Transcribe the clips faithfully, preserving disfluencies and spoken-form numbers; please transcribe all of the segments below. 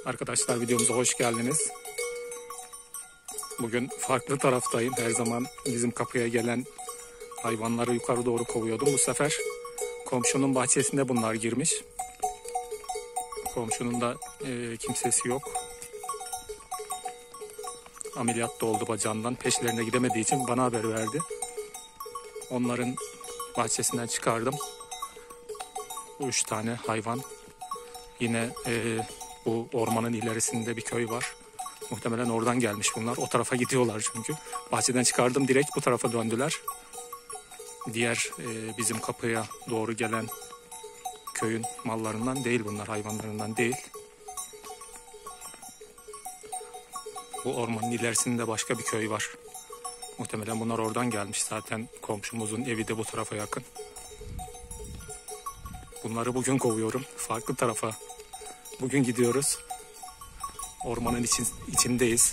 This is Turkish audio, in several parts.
Arkadaşlar videomuza hoş geldiniz. Bugün farklı taraftayım. Her zaman bizim kapıya gelen hayvanları yukarı doğru kovuyordum. Bu sefer komşunun bahçesinde bunlar girmiş. Komşunun da e, kimsesi yok. Ameliyat da oldu bacağından. Peşlerine gidemediği için bana haber verdi. Onların bahçesinden çıkardım. Bu üç tane hayvan. Yine e, bu ormanın ilerisinde bir köy var. Muhtemelen oradan gelmiş bunlar. O tarafa gidiyorlar çünkü. Bahçeden çıkardım, direkt bu tarafa döndüler. Diğer e, bizim kapıya doğru gelen köyün mallarından değil bunlar, hayvanlarından değil. Bu ormanın ilerisinde başka bir köy var. Muhtemelen bunlar oradan gelmiş. Zaten komşumuzun evi de bu tarafa yakın. Bunları bugün kovuyorum. Farklı tarafa bugün gidiyoruz. Ormanın için, içindeyiz.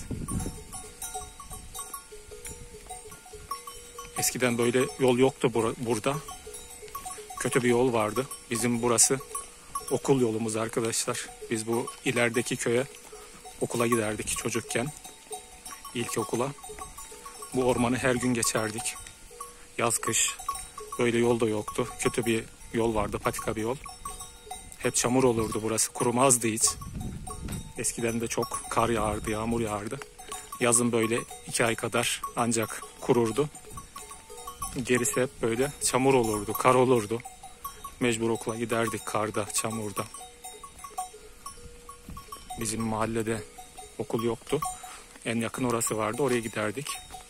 Eskiden böyle yol yoktu bur burada. Kötü bir yol vardı. Bizim burası okul yolumuz arkadaşlar. Biz bu ilerideki köye okula giderdik çocukken. İlkokula. Bu ormanı her gün geçerdik. Yaz kış böyle yol da yoktu. Kötü bir yol vardı, patika bir yol. Hep çamur olurdu burası. Kurumazdı hiç. Eskiden de çok kar yağardı, yağmur yağardı. Yazın böyle iki ay kadar ancak kururdu. Gerisi hep böyle çamur olurdu, kar olurdu. Mecbur okula giderdik karda, çamurda. Bizim mahallede okul yoktu. En yakın orası vardı, oraya giderdik.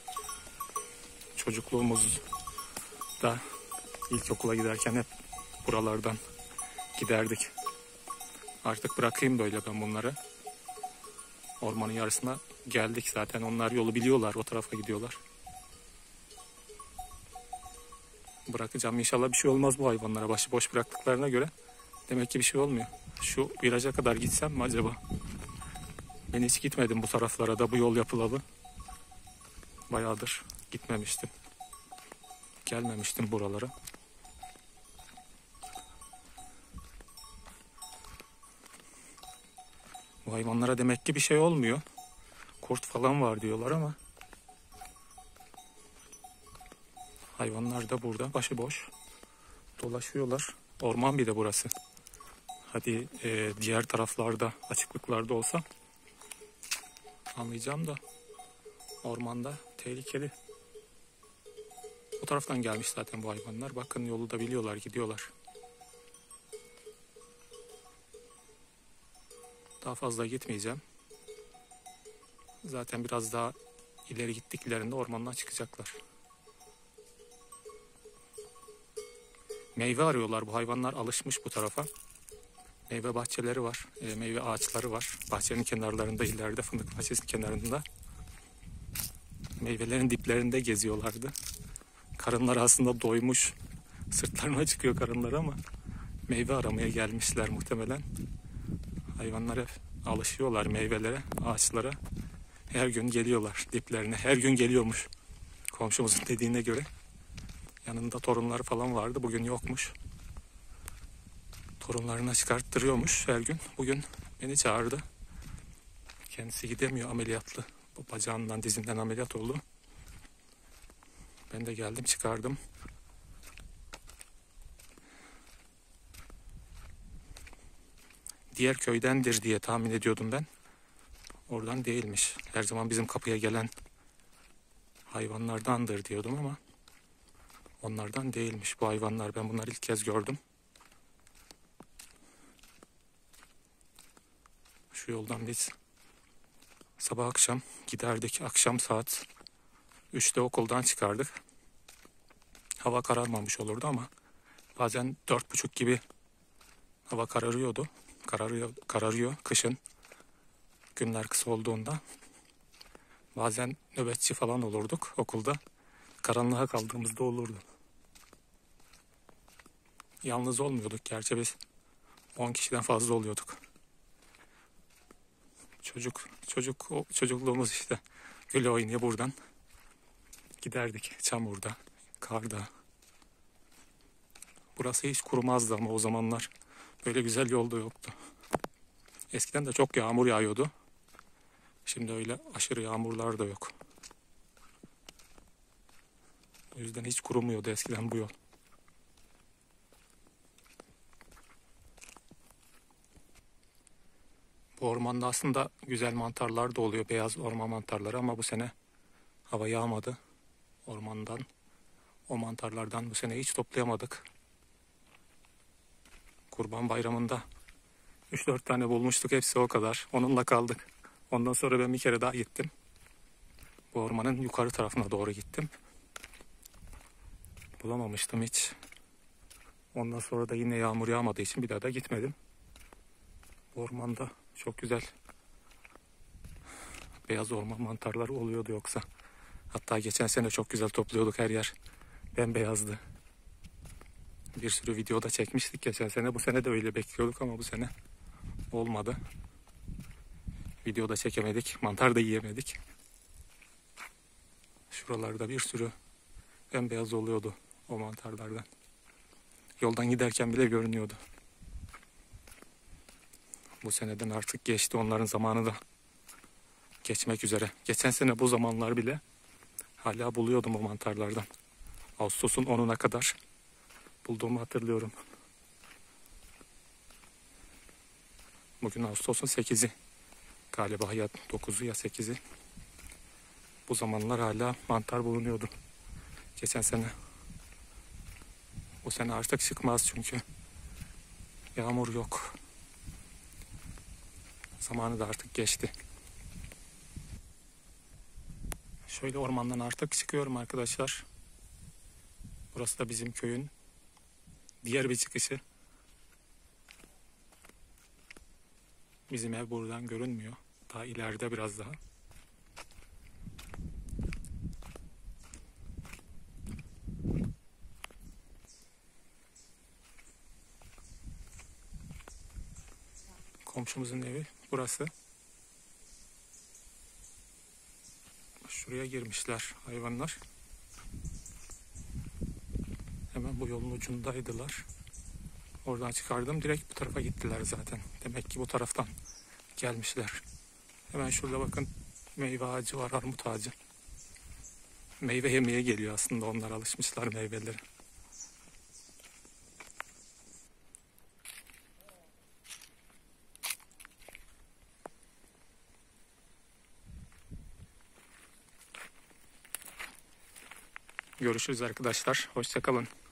Çocukluğumuzda ilkokula giderken hep buralardan giderdik. Artık bırakayım böyle ben bunları. Ormanın yarısına geldik zaten. Onlar yolu biliyorlar. O tarafa gidiyorlar. Bırakacağım. İnşallah bir şey olmaz bu hayvanlara. Başıboş bıraktıklarına göre. Demek ki bir şey olmuyor. Şu viraja kadar gitsem mi acaba? Ben hiç gitmedim bu taraflara da, bu yol yapılalı. Bayağıdır gitmemiştim. Gelmemiştim buralara. Bu hayvanlara demek ki bir şey olmuyor. Kurt falan var diyorlar ama hayvanlar da burada başıboş dolaşıyorlar. Orman bir de burası. Hadi e, diğer taraflarda, açıklıklarda olsa anlayacağım da ormanda tehlikeli. O taraftan gelmiş zaten bu hayvanlar. Bakın yolu da biliyorlar, gidiyorlar. Daha fazla gitmeyeceğim. Zaten biraz daha ileri gittiklerinde ormandan çıkacaklar. Meyve arıyorlar. Bu hayvanlar alışmış bu tarafa. Meyve bahçeleri var. E, meyve ağaçları var. Bahçenin kenarlarında, ileride fındık bahçesinin kenarında. Meyvelerin diplerinde geziyorlardı. Karınları aslında doymuş. Sırtlarına çıkıyor karınları ama meyve aramaya gelmişler muhtemelen. Hayvanlar hep alışıyorlar meyvelere, ağaçlara. Her gün geliyorlar diplerine. Her gün geliyormuş. Komşumuzun dediğine göre. Yanında torunları falan vardı. Bugün yokmuş. Torunlarına çıkarttırıyormuş her gün. Bugün beni çağırdı. Kendisi gidemiyor, ameliyatlı. Bu bacağından, dizinden ameliyat oldu. Ben de geldim, çıkardım. Diğer köydendir diye tahmin ediyordum ben. Oradan değilmiş. Her zaman bizim kapıya gelen hayvanlardandır diyordum ama onlardan değilmiş bu hayvanlar. Ben bunları ilk kez gördüm. Şu yoldan biz sabah akşam giderdik. Akşam saat üçte okuldan çıkardık. Hava kararmamış olurdu ama bazen dört buçuk gibi hava kararıyordu. Kararıyor, kararıyor kışın. Günler kısa olduğunda. Bazen nöbetçi falan olurduk okulda. Karanlığa kaldığımızda olurdu. Yalnız olmuyorduk. Gerçi biz on kişiden fazla oluyorduk. Çocuk, çocuk, çocukluğumuz işte. Güle oynaya buradan giderdik. Çamurda, karda. Burası hiç kurumazdı ama o zamanlar böyle güzel yolda yoktu. Eskiden de çok yağmur yağıyordu. Şimdi öyle aşırı yağmurlar da yok. O yüzden hiç kurumuyordu eskiden bu yol. Bu ormanda aslında güzel mantarlar da oluyor. Beyaz orman mantarları ama bu sene hava yağmadı. Ormandan, o mantarlardan bu sene hiç toplayamadık. Kurban Bayramı'nda üç dört tane bulmuştuk, hepsi o kadar. Onunla kaldık. Ondan sonra ben bir kere daha gittim. Bu ormanın yukarı tarafına doğru gittim. Bulamamıştım hiç. Ondan sonra da yine yağmur yağmadığı için bir daha da gitmedim. Bu ormanda çok güzel beyaz orman mantarları oluyordu yoksa. Hatta geçen sene çok güzel topluyorduk, her yer bembeyazdı. Bir sürü videoda çekmiştik geçen sene. Bu sene de öyle bekliyorduk ama bu sene olmadı. Videoda çekemedik. Mantar da yiyemedik. Şuralarda bir sürü bembeyaz oluyordu o mantarlardan. Yoldan giderken bile görünüyordu. Bu seneden artık geçti. Onların zamanı da geçmek üzere. Geçen sene bu zamanlar bile hala buluyordum o mantarlardan. Ağustos'un onuna kadar bulduğumu hatırlıyorum. Bugün Ağustos'un sekizi galiba, ya dokuzu ya sekizi. Bu zamanlar hala mantar bulunuyordu. Geçen sene. Bu sene artık çıkmaz çünkü yağmur yok. Zamanı da artık geçti. Şöyle ormandan artık çıkıyorum arkadaşlar. Burası da bizim köyün diğer bir çıkışı. Bizim ev buradan görünmüyor. Daha ileride biraz daha. Komşumuzun evi burası. Şuraya girmişler hayvanlar. Hemen bu yolun ucundaydılar. Oradan çıkardım. Direkt bu tarafa gittiler zaten. Demek ki bu taraftan gelmişler. Hemen şurada bakın, meyve ağacı var, armut ağacı. Meyve yemeye geliyor aslında, onlar alışmışlar meyvelere. Görüşürüz arkadaşlar. Hoşça kalın.